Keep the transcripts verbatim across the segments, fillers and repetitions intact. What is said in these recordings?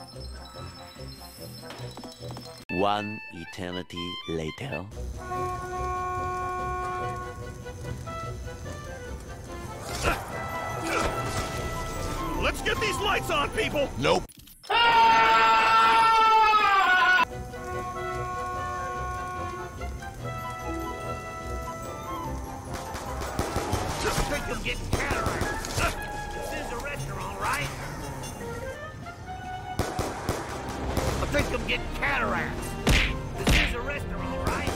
One eternity later. Let's get these lights on, people! Nope. Just think I'm getting cataracts. This is a restaurant, right? I think I'm getting cataracts. This is a restaurant, right?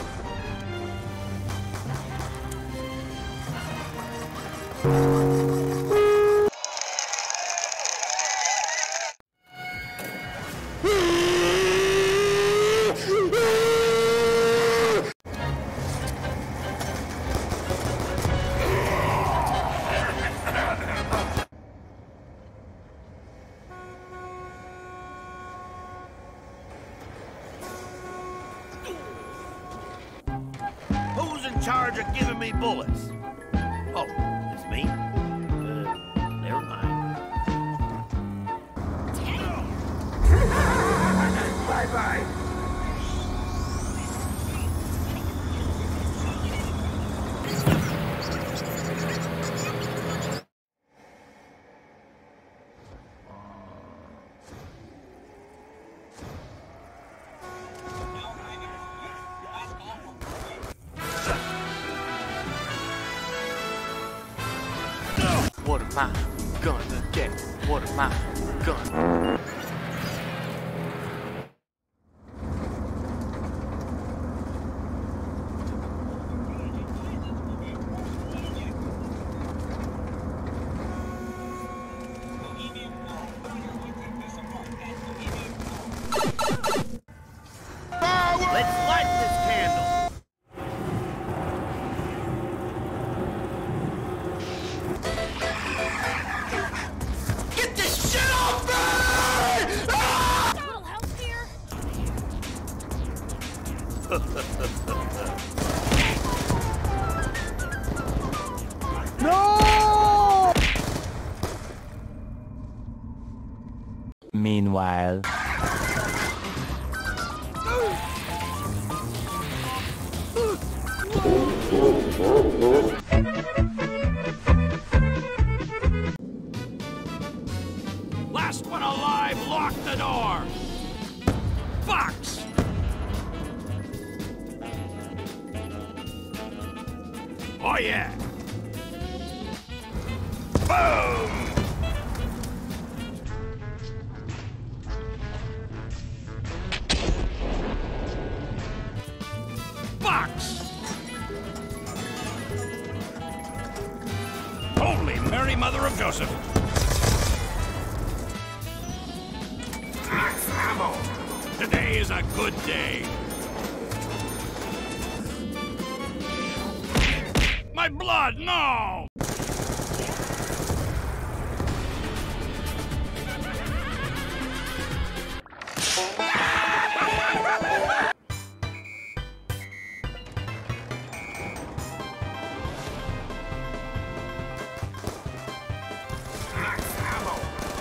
Who's in charge of giving me bullets? Oh, it's me? Uh, never mind. Bye-bye. What am I gonna get? What am I gonna... Let's light this candle. Get this shit off me! Ah! A little help here? No! Meanwhile... Last one alive, lock the door! Fox! Oh yeah! Boom! Fox! Holy Mary, Mother of Joseph! Axe ammo! Today is a good day. My blood, no! Axe ammo!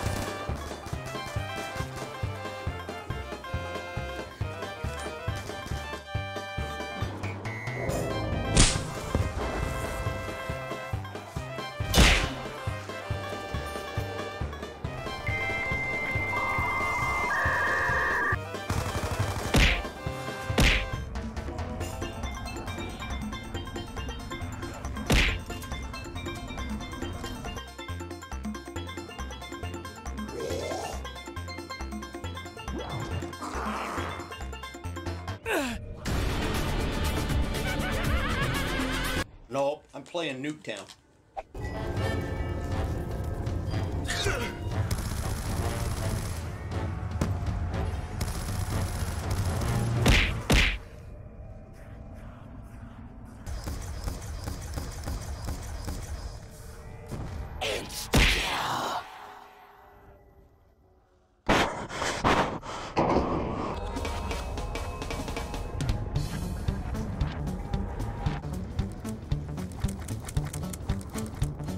No, I'm playing Nuketown.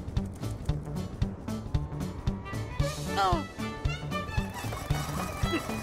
Oh.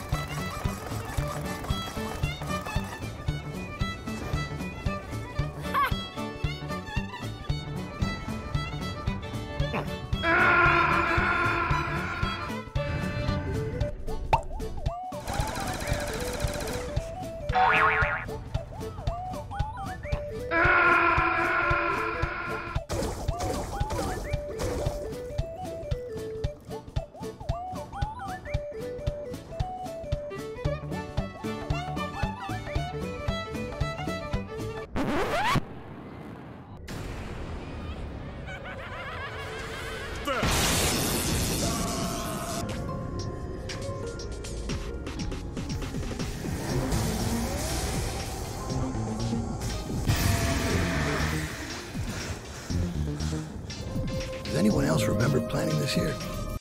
Does anyone else remember planning this here?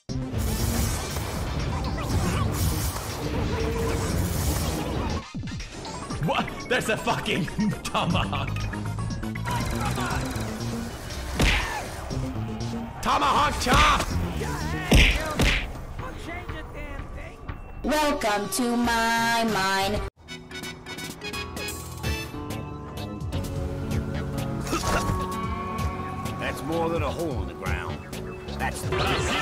What? There's a fucking tomahawk. Tomahawk chop! Welcome to my mine. That's more than a hole in the ground. That's the